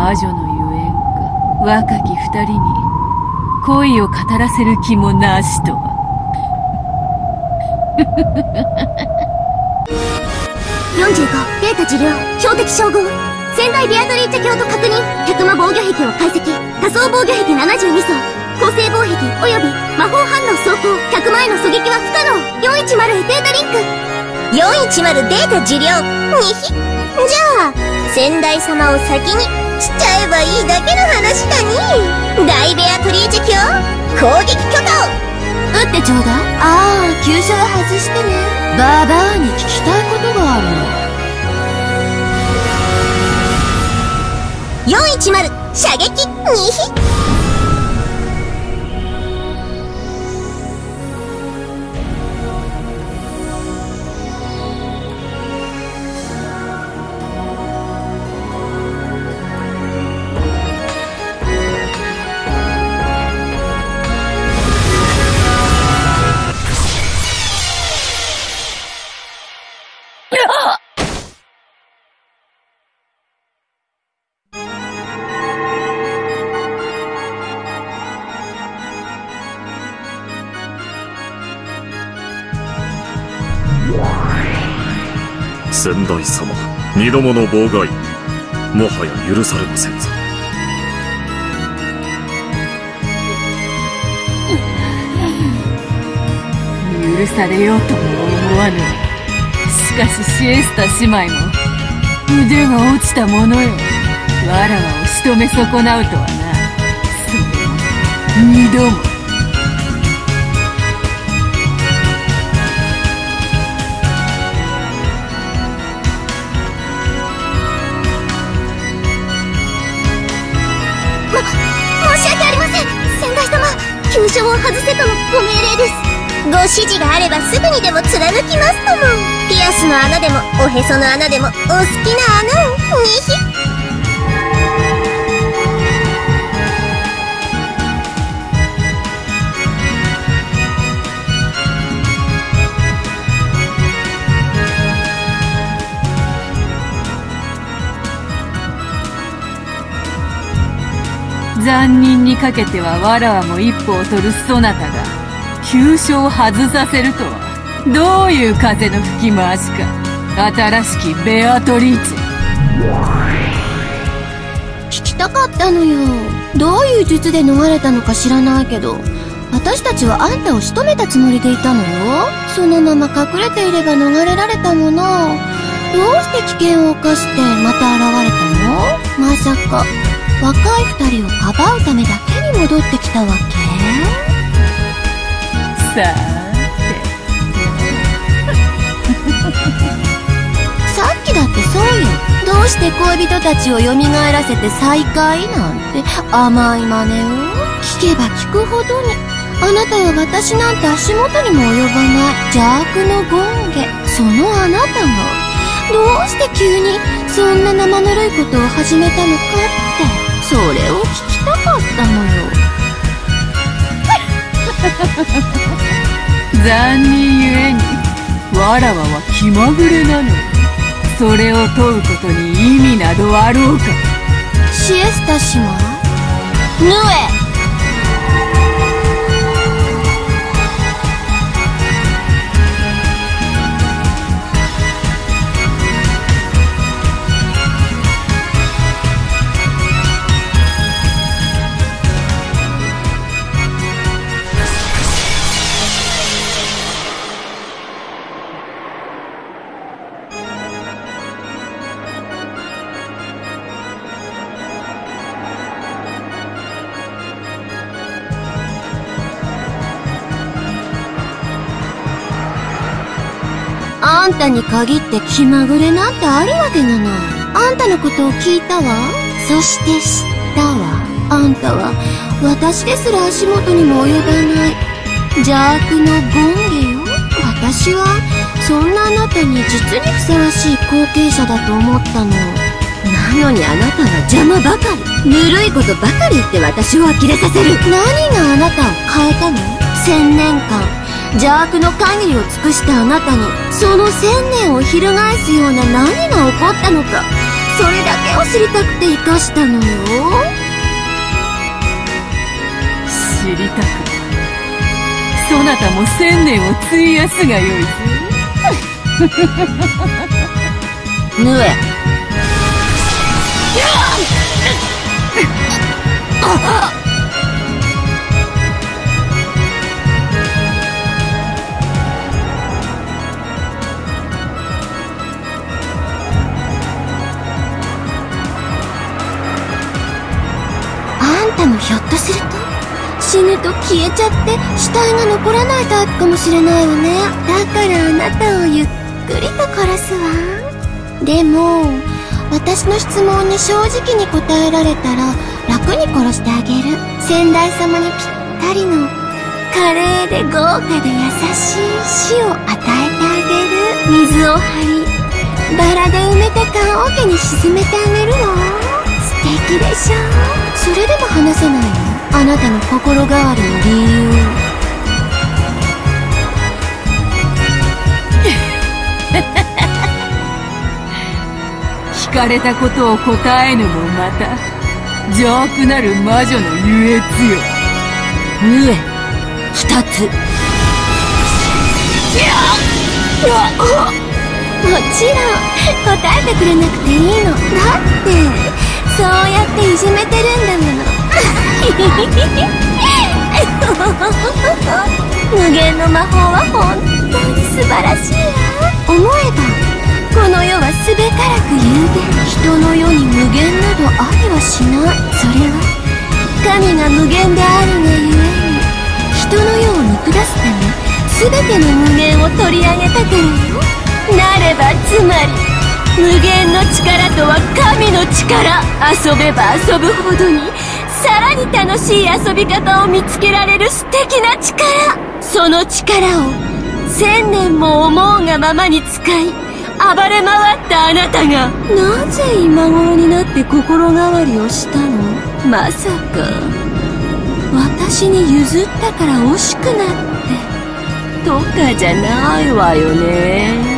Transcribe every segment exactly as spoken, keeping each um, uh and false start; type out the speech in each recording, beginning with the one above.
魔女のゆえんか。若き二人に恋を語らせる気もなしとは。 よんじゅうごデータ受領標的照合。仙台ビアトリーチェ鏡と確認。百魔防御壁を解析。多層防御壁ななじゅうに層。構成防壁および魔法反応走行。百魔への狙撃は不可能。よんいちまるへデータリンク。よんいちまるデータ受領にひ。じゃあ仙台様を先にしちゃえばいいだけの話だに。大ベアトリーチェ鏡攻撃許可を撃ってちょうだい。ああ、急所は外してね。ババアに聞きたいことがあるの。よんいちまる射撃にひ。 仙台様、二度もの妨害、もはや許されませんぞ。 許されようとも思わぬ。しかしシエスタ姉妹も腕が落ちたものよ。わらわを仕留め損なうとはな。それも二度も。急所を外せとのご命令です。ご指示があればすぐにでも貫きますとも。ピアスの穴でもおへその穴でもお好きな穴をにひ。 残忍にかけてはわらわも一歩を取るそなたが急所を外させるとは、どういう風の吹き回しか。新しきベアトリーチェ。 聞きたかったのよ。どういう術で逃れたのか知らないけど、私たちはあんたを仕留めたつもりでいたのよ。そのまま隠れていれば逃れられたもの。どうして危険を冒してまた現れたの？まさか若い二人をかばうためだけに戻ってきたわけ？ さーてさっきだってそうよ。どうして恋人たちを蘇らせて再会なんて甘い真似を。聞けば聞くほどにあなたは私なんて足元にも及ばない邪悪の権化。そのあなたがどうして急にそんな生ぬるいことを始めたのかって、それを聞きたかったのよ。 残忍ゆえにわらわは気まぐれなの。それを問うことに意味などあろうか。 シエスタ姉妹、ヌエ。あんたに限って気まぐれなんてあるわけがない。あんたのことを聞いたわ。そして知ったわ。あんたは私ですら足元にも及ばない邪悪の権化よ。私はそんなあなたに実にふさわしい後継者だと思ったの。なのにあなたは邪魔ばかり。ぬるいことばかり言って私を呆れさせる。何があなたを変えたの？千年間邪悪の限りを尽くしたあなたにその千年を翻すような何が起こったのか。 それだけを知りたくて生かしたのよ。 知りたくそなたも千年を費やすがよいぞ。 ぬえ。あんたもひょっとすると死ぬと消えちゃって死体が残らないタイプかもしれないわね。だからあなたをゆっくりと殺すわ。でも私の質問に正直に答えられたら楽に殺してあげる。先代様にぴったりの華麗で豪華で優しい死を与えてあげる。水を張りバラで埋めて棺桶に沈めてあげるの。素敵でしょ。それでも話せないの？あなたの心変わりの理由。 聞かれたことを答えぬもまた邪悪なる魔女の優越よ。 ぬえ二つ。もちろん答えてくれなくていいの。だってそうやっていじめてるんだもの。無限の魔法は本当に素晴らしいわ。思えばこの世はすべからく有限。人の世に無限などありはしない。それは神が無限であるがゆえに人の世を見下すためすべての無限を取り上げたからよ。なればつまり無限の力とは神の力。遊べば遊ぶほどにさらに楽しい遊び方を見つけられる素敵な力。その力を千年も思うがままに使い暴れ回ったあなたがなぜ今頃になって心変わりをしたの？まさか私に譲ったから惜しくなってとかじゃないわよね。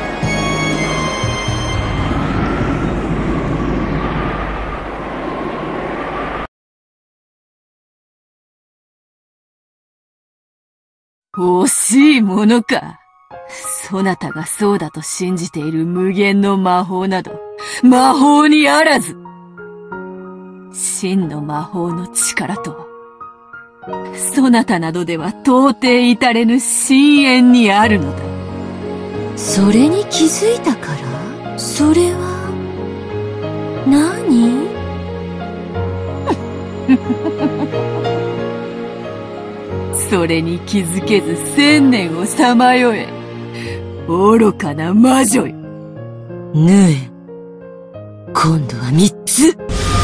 惜しいものか。そなたがそうだと信じている無限の魔法など魔法にあらず。真の魔法の力とはそなたなどでは到底至れぬ深淵にあるのだ。 それに気づいたから？それは何？ それに気づけず千年をさまよえ愚かな魔女よ。 ぬえ今度は三つ。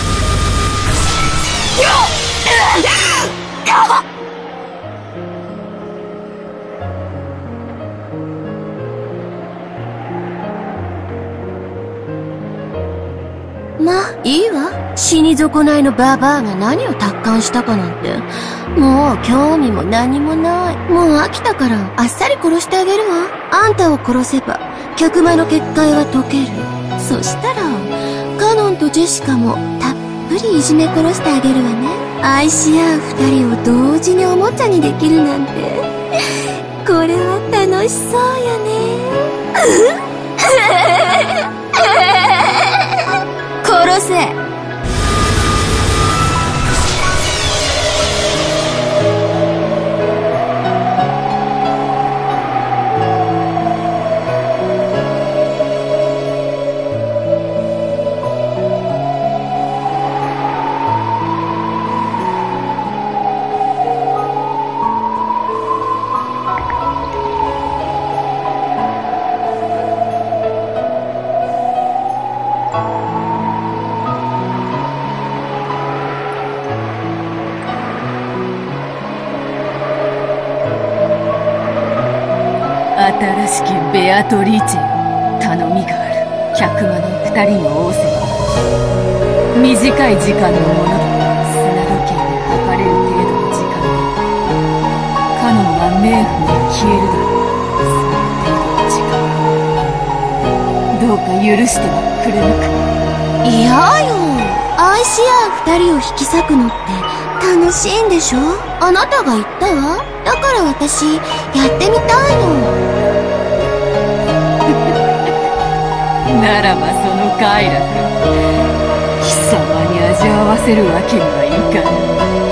まあいいわ。死に損ないのババアが何を達観したかなんてもう興味も何もない。もう飽きたからあっさり殺してあげるわ。あんたを殺せば客間の結界は解ける。そしたらカノンとジェシカもたっぷりいじめ殺してあげるわね。愛し合う二人を同時におもちゃにできるなんてこれは楽しそうよね。殺せ。 新しきベアトリーチェよ、頼みがある。客間の二人の仰せは短い時間のものだ。砂時計で測れる程度の時間でカノンは冥府に消えるだろう。その程度の時間どうか許してはくれぬか。 嫌よ。愛し合う二人を引き裂くのって楽しいんでしょ。あなたが言ったわ。だから私やってみたいの。 ならばその快楽貴様に味わわせるわけにはいかぬ。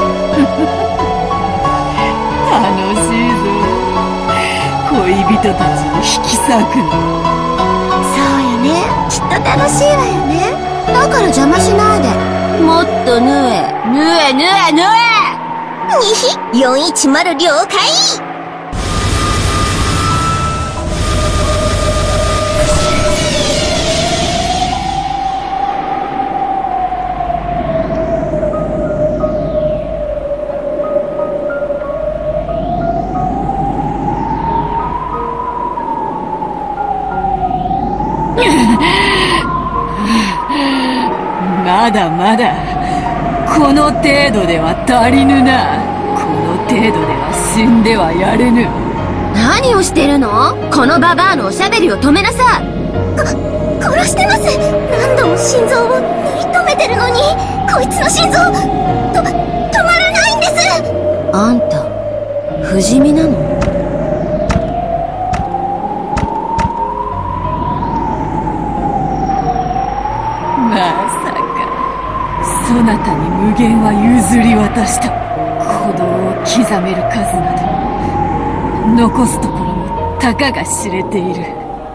楽しいぞ、恋人たちを引き裂くの。 そうよね、きっと楽しいわよね。だから邪魔しないで。もっと縫え縫え縫え縫え。にひよんいちまる了解。 まだまだこの程度では足りぬな。この程度では死んではやれぬ。 何をしてるの？このババアのおしゃべりを止めなさい。か殺してます。何度も心臓を縫い止めてるのにこいつの心臓と止まらないんです。あんた不死身なの？ まさかそなたに無限は譲り渡した。鼓動を刻める数など残すところもたかが知れている。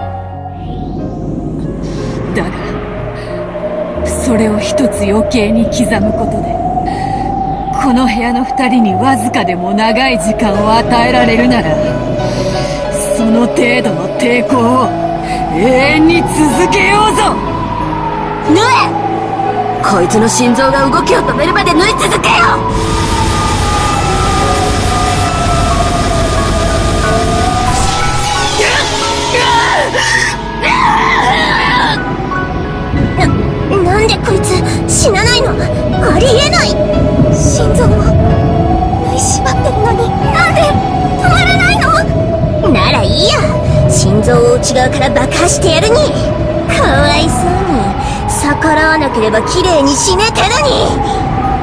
だがそれを一つ余計に刻むことでこの部屋の二人にわずかでも長い時間を与えられるならその程度の抵抗を永遠に続けようぞ。 縫え！こいつの心臓が動きを止めるまで縫い続けよな、なんでこいつ死なないの？ありえない。心臓を縫い縛ってるのになんで止まらないの？ならいいや、心臓を内側から爆破してやるに。かわいそうに逆らわなければ綺麗に死ねたのに。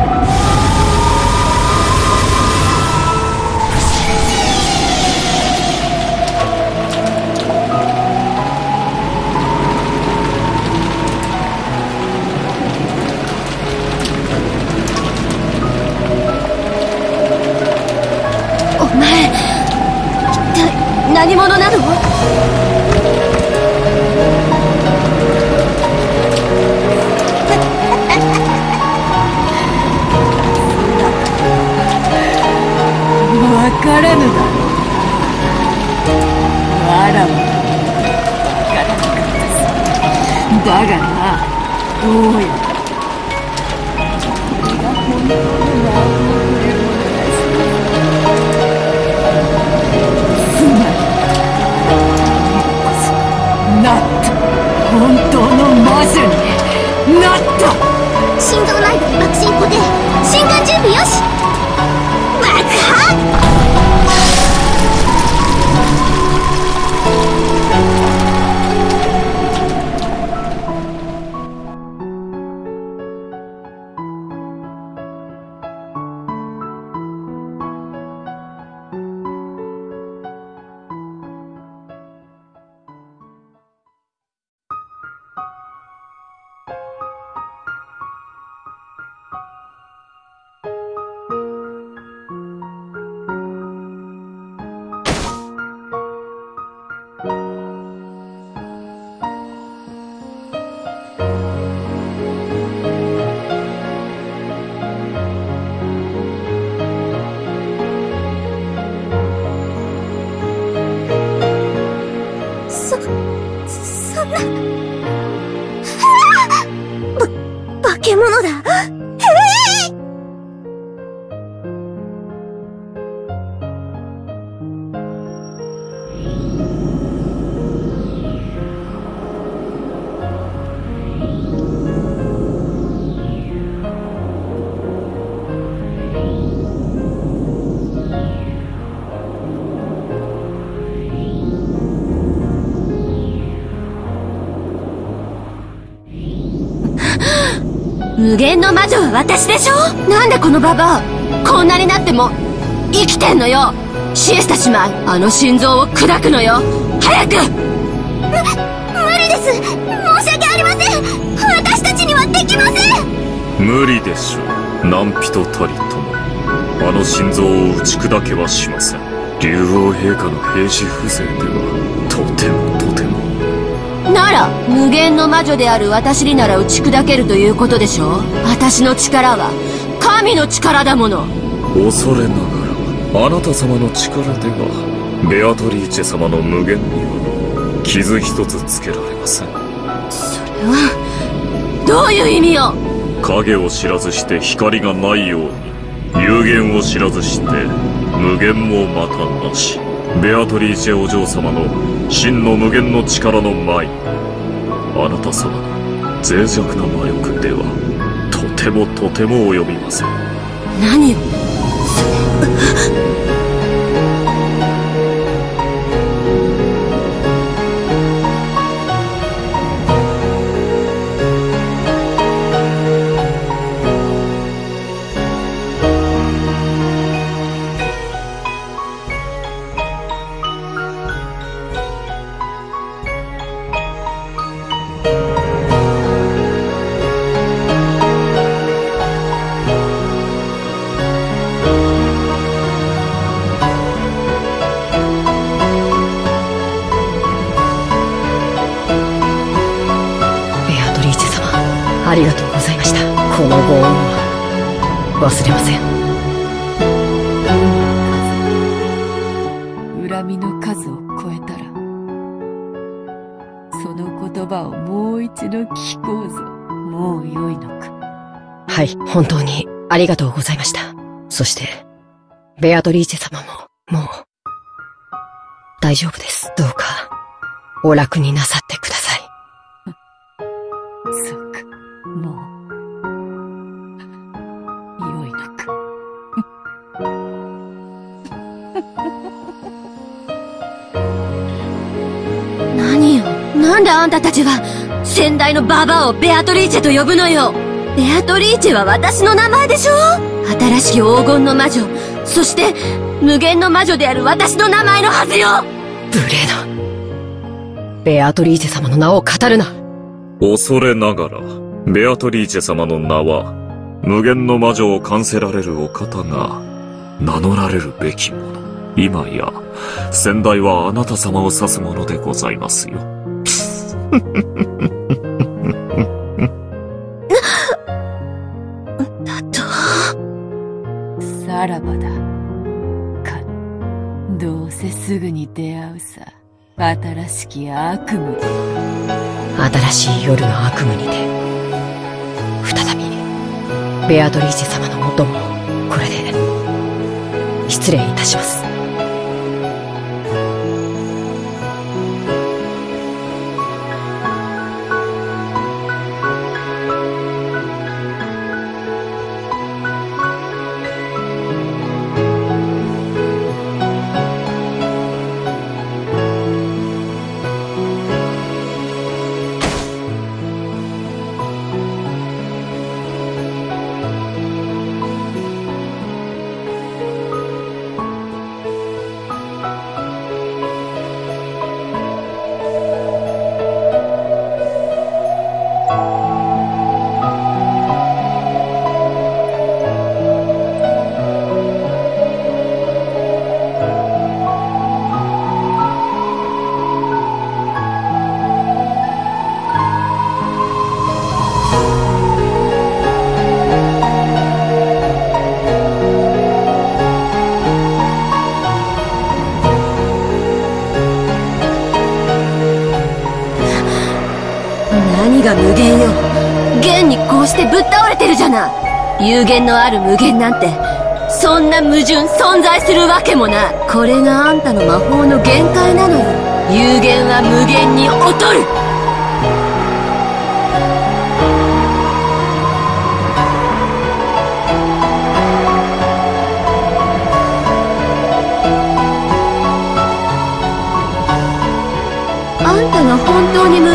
お前一体何者なの？ わからぬだろう。わらわわからなかったさ。だがな、どうやらこれが本当の魔法というものらしい。つまり今こそなった、本当の魔女になった。 心臓内部で爆心固定、心眼準備よし。爆破！化け物だ。ええ！ 無限の魔女は私でしょ。なんでこのババアこんなになっても生きてんのよ。シエスタ姉妹、あの心臓を砕くのよ。早く。む無理です。申し訳ありません。私たちにはできません。 無理でしょう。何人たりともあの心臓を打ち砕けはしません。竜王陛下の兵士風情ではとてもとても。 なら無限の魔女である私になら打ち砕けるということでしょ。私の力は神の力だもの。 恐れながらあなた様の力ではベアトリーチェ様の無限には傷一つつけられません。 それはどういう意味よ。 影を知らずして光がないように、有限を知らずして無限もまたなし。ベアトリーチェお嬢様の真の無限の力の前に、あなた様の脆弱な魔力ではとてもとても及びません。 何を。 ありがとうございました。このご恩は忘れません。 恨みの数を超えたら、その言葉をもう一度聞こうぞ。もう良いのか。 はい、本当にありがとうございました。そして、ベアトリーチェ様も、もう、大丈夫です。どうか、お楽になさってください。 そうか、もう、良いのか。 何よ。なんであんたたちは、先代のババアをベアトリーチェと呼ぶのよ。ベアトリーチェは私の名前でしょ。新しき黄金の魔女、そして無限の魔女である私の名前のはずよ。 無礼な。ベアトリーチェ様の名を語るな。 恐れながら、ベアトリーチェ様の名は、無限の魔女を冠せられるお方が、名乗られるべきもの。今や、先代はあなた様を指すものでございますよ。 だと。 さらばだ。か、どうせすぐに出会うさ。新しき悪夢。 新しい夜の悪夢にて、再び、ベアトリーチェ様のもとも、これで、失礼いたします。 何が無限よ。現にこうしてぶっ倒れてるじゃない。有限のある無限なんて、そんな矛盾存在するわけもない。これがあんたの魔法の限界なのよ。有限は無限に劣る。あんたが本当に無